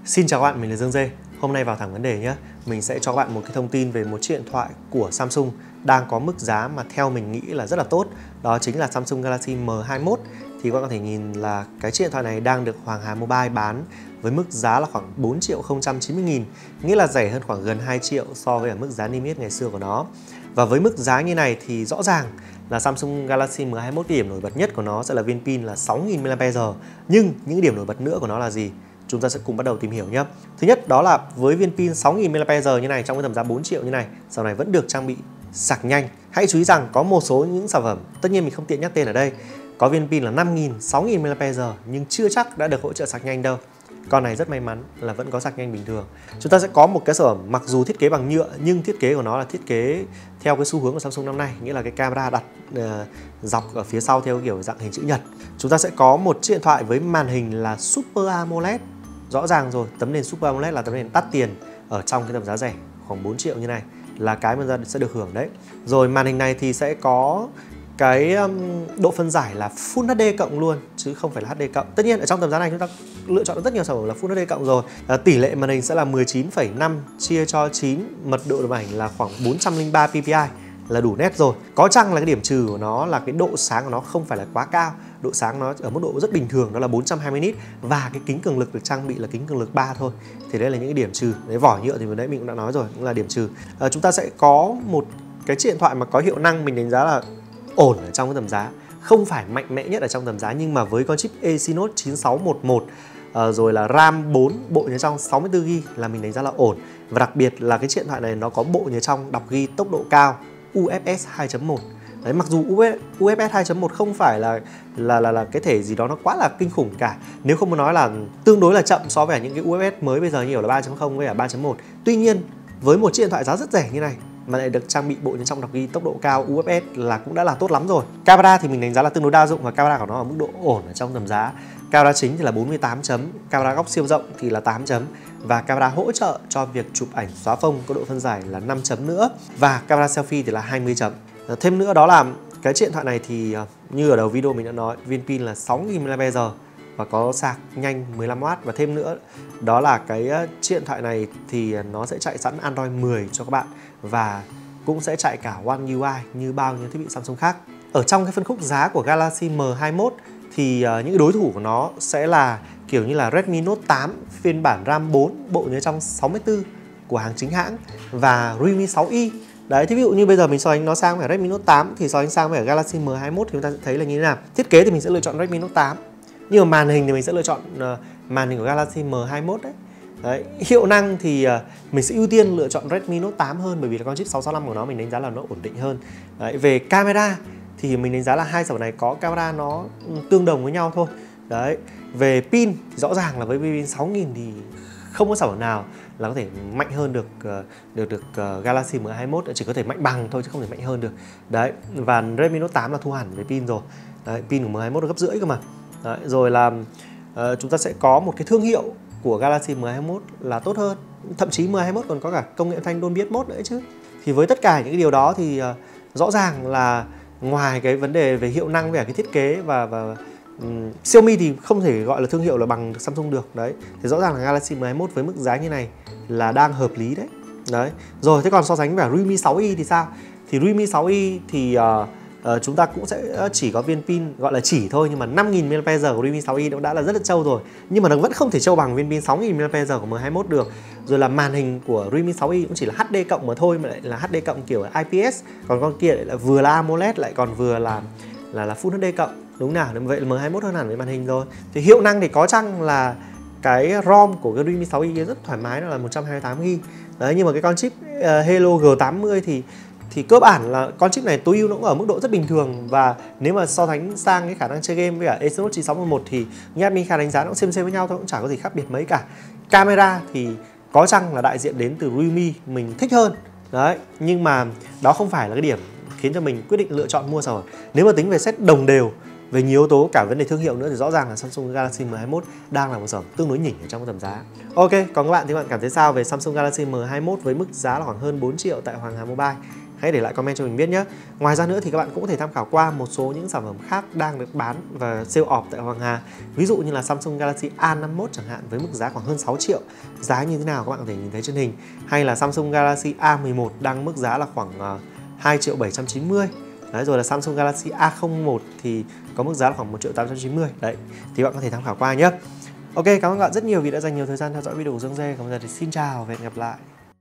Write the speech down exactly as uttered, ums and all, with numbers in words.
Xin chào các bạn, mình là Dương Dê. Hôm nay vào thẳng vấn đề nhé. Mình sẽ cho các bạn một cái thông tin về một chiếc điện thoại của Samsung đang có mức giá mà theo mình nghĩ là rất là tốt. Đó chính là Samsung Galaxy M hai mươi mốt. Thì các bạn có thể nhìn là cái chiếc điện thoại này đang được Hoàng Hà Mobile bán với mức giá là khoảng bốn triệu không trăm chín mươi nghìn, nghĩa là rẻ hơn khoảng gần hai triệu so với ở mức giá niêm yết ngày xưa của nó. Và với mức giá như này thì rõ ràng là Samsung Galaxy M hai mươi mốt, cái điểm nổi bật nhất của nó sẽ là viên pin là sáu nghìn mi li am pe giờ. Nhưng những điểm nổi bật nữa của nó là gì? Chúng ta sẽ cùng bắt đầu tìm hiểu nhé. Thứ nhất đó là với viên pin sáu nghìn mi li am pe giờ như này trong cái tầm giá bốn triệu như này, sau này vẫn được trang bị sạc nhanh. Hãy chú ý rằng có một số những sản phẩm, tất nhiên mình không tiện nhắc tên ở đây, có viên pin là năm nghìn, sáu nghìn mi li am pe giờ nhưng chưa chắc đã được hỗ trợ sạc nhanh đâu. Con này rất may mắn là vẫn có sạc nhanh bình thường. Chúng ta sẽ có một cái sản phẩm mặc dù thiết kế bằng nhựa nhưng thiết kế của nó là thiết kế theo cái xu hướng của Samsung năm nay, nghĩa là cái camera đặt uh, dọc ở phía sau theo kiểu dạng hình chữ nhật. Chúng ta sẽ có một chiếc điện thoại với màn hình là Super AMOLED. Rõ ràng rồi, tấm nền Super AMOLED là tấm nền đắt tiền ở trong cái tầm giá rẻ khoảng bốn triệu như này là cái mà ra sẽ được hưởng đấy. Rồi màn hình này thì sẽ có cái um, độ phân giải là Full hát đê cộng luôn chứ không phải là hát đê cộng. Tất nhiên ở trong tầm giá này chúng ta lựa chọn được rất nhiều sản phẩm là Full hát đê cộng rồi. À, tỷ lệ màn hình sẽ là mười chín phẩy năm chia cho chín, mật độ màn hình là khoảng bốn trăm lẻ ba pi pi i là đủ nét rồi. Có chăng là cái điểm trừ của nó là cái độ sáng của nó không phải là quá cao. Độ sáng nó ở mức độ rất bình thường, đó là bốn trăm hai mươi nit và cái kính cường lực được trang bị là kính cường lực ba thôi. Thì đây là những cái điểm trừ. Đấy, vỏ nhựa thì vừa nãy mình cũng đã nói rồi, cũng là điểm trừ. À, chúng ta sẽ có một cái chiếc điện thoại mà có hiệu năng mình đánh giá là ổn ở trong cái tầm giá, không phải mạnh mẽ nhất ở trong tầm giá nhưng mà với con chip Exynos chín sáu một một uh, rồi là RAM bốn, bộ nhớ trong sáu mươi tư gi ga bai là mình đánh giá là ổn. Và đặc biệt là cái chiếc điện thoại này nó có bộ nhớ trong đọc ghi tốc độ cao u ép ét hai chấm một. Đấy, mặc dù u ép ét hai chấm một không phải là là là là cái thể gì đó nó quá là kinh khủng cả. Nếu không muốn nói là tương đối là chậm so với những cái u ép ét mới bây giờ nhiều là ba chấm không với cả ba chấm một. Tuy nhiên, với một chiếc điện thoại giá rất rẻ như này mà lại được trang bị bộ nhớ trong đọc ghi tốc độ cao u ép ét là cũng đã là tốt lắm rồi. Camera thì mình đánh giá là tương đối đa dụng và camera của nó ở mức độ ổn ở trong tầm giá. Camera chính thì là bốn mươi tám chấm, camera góc siêu rộng thì là tám chấm và camera hỗ trợ cho việc chụp ảnh xóa phông có độ phân giải là năm chấm nữa và camera selfie thì là hai mươi chấm. Thêm nữa đó là cái chiếc điện thoại này thì như ở đầu video mình đã nói, viên pin là sáu nghìn mi li am pe giờ và có sạc nhanh mười lăm oát. Và thêm nữa đó là cái chiếc điện thoại này thì nó sẽ chạy sẵn Android mười cho các bạn và cũng sẽ chạy cả One u i như bao nhiêu thiết bị Samsung khác. Ở trong cái phân khúc giá của Galaxy M hai mươi mốt thì uh, những đối thủ của nó sẽ là kiểu như là Redmi Note tám phiên bản RAM bốn, bộ nhớ trong sáu mươi tư của hàng chính hãng và Realme sáu i. Đấy, thì ví dụ như bây giờ mình so sánh nó sang với Redmi Note tám thì so sánh sang với Galaxy M hai mươi mốt thì chúng ta sẽ thấy là như thế nào. Thiết kế thì mình sẽ lựa chọn Redmi Note tám. Nhưng mà màn hình thì mình sẽ lựa chọn uh, màn hình của Galaxy M hai mươi mốt đấy. Đấy, hiệu năng thì uh, mình sẽ ưu tiên lựa chọn Redmi Note tám hơn bởi vì là con chip sáu sáu năm của nó mình đánh giá là nó ổn định hơn. Đấy, về camera thì mình đánh giá là hai sản phẩm này có camera nó tương đồng với nhau thôi. Đấy, về pin thì rõ ràng là với pin sáu nghìn thì không có sản phẩm nào là có thể mạnh hơn được uh, được được uh, Galaxy M hai mươi mốt, chỉ có thể mạnh bằng thôi chứ không thể mạnh hơn được. Đấy, và Redmi Note tám là thua hẳn về pin rồi. Đấy, pin của M hai mươi mốt là gấp rưỡi cơ mà. Đấy, rồi là uh, chúng ta sẽ có một cái thương hiệu của Galaxy M hai mươi mốt là tốt hơn. Thậm chí M hai mươi mốt còn có cả công nghệ âm thanh Dolby Atmos nữa chứ. Thì với tất cả những cái điều đó thì uh, rõ ràng là ngoài cái vấn đề về hiệu năng về cái thiết kế và và um, Xiaomi thì không thể gọi là thương hiệu là bằng Samsung được. Đấy, thì rõ ràng là Galaxy M hai mươi mốt với mức giá như này là đang hợp lý đấy. Đấy. Rồi thế còn so sánh với Realme sáu i thì sao? Thì Realme sáu i thì uh, Uh, chúng ta cũng sẽ chỉ có viên pin gọi là chỉ thôi, nhưng mà năm nghìn mi li am pe giờ của Realme sáu i nó đã là rất là trâu rồi, nhưng mà nó vẫn không thể trâu bằng viên pin sáu nghìn mi li am pe giờ của M hai mươi mốt được. Rồi là màn hình của Realme sáu i cũng chỉ là hát đê cộng mà thôi, mà lại là hát đê cộng kiểu i pê ét, còn con kia lại là vừa là AMOLED lại còn vừa là là là Full hát đê cộng, đúng nào? Vậy là M hai mươi mốt hơn hẳn với màn hình rồi. Thì hiệu năng thì có chăng là cái ROM của cái Realme sáu i rất thoải mái, đó là một trăm hai mươi tám gi ga bai. Đấy, nhưng mà cái con chip uh, Helio G tám mươi thì thì cơ bản là con chip này tối ưu nó cũng ở mức độ rất bình thường, và nếu mà so sánh sang cái khả năng chơi game với cả Exynos chín sáu một một thì như admin Kha đánh giá nó cũng xem xem với nhau thôi, cũng chẳng có gì khác biệt mấy cả. Camera thì có chăng là đại diện đến từ Realme mình thích hơn. Đấy, nhưng mà đó không phải là cái điểm khiến cho mình quyết định lựa chọn mua sản phẩm. Nếu mà tính về set đồng đều về nhiều yếu tố cả vấn đề thương hiệu nữa thì rõ ràng là Samsung Galaxy M hai mươi mốt đang là một sản phẩm tương đối nhỉnh ở trong tầm giá. Ok, còn các bạn thì các bạn cảm thấy sao về Samsung Galaxy M hai mươi mốt với mức giá là khoảng hơn bốn triệu tại Hoàng Hà Mobile? hãy để lại comment cho mình biết nhé. Ngoài ra nữa thì các bạn cũng có thể tham khảo qua một số những sản phẩm khác đang được bán và sale off tại Hoàng Hà. Ví dụ như là Samsung Galaxy A năm mươi mốt chẳng hạn, với mức giá khoảng hơn sáu triệu. Giá như thế nào các bạn có thể nhìn thấy trên hình. Hay là Samsung Galaxy A mười một đang mức giá là khoảng hai triệu bảy trăm chín mươi. Đấy, rồi là Samsung Galaxy A không một thì có mức giá là khoảng một triệu tám trăm chín mươi. Đấy, thì bạn có thể tham khảo qua nhé. Ok, cảm ơn các bạn rất nhiều vì đã dành nhiều thời gian theo dõi video của Dương Dê. Còn bây giờ thì xin chào và hẹn gặp lại.